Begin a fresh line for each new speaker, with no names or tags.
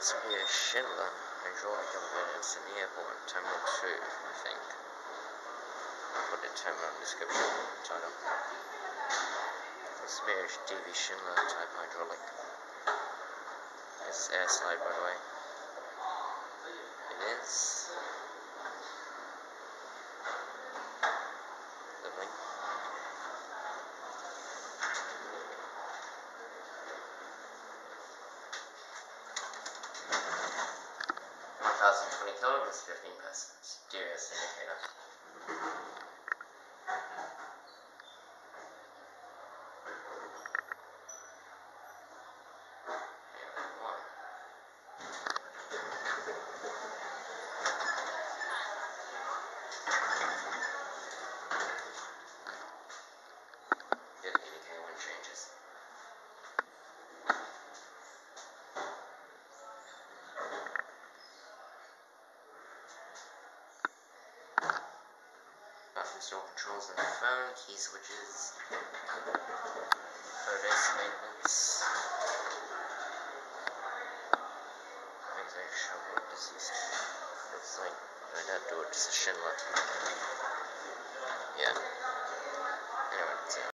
This will be a Schindler hydraulic elevator. It's in the airport, Terminal 2, I think. I'll put the terminal in the description title. This will be a DV Schindler type hydraulic. This is air slide, by the way. It is. Lovely. Kilograms, 15 persons. Dewhurst indicator. Didn't indicate when changes. Install controls on the phone, key switches, photos, maintenance, shovel, deceased. Looks like I'd do it to Schindler. Yeah. Anyway, that's it.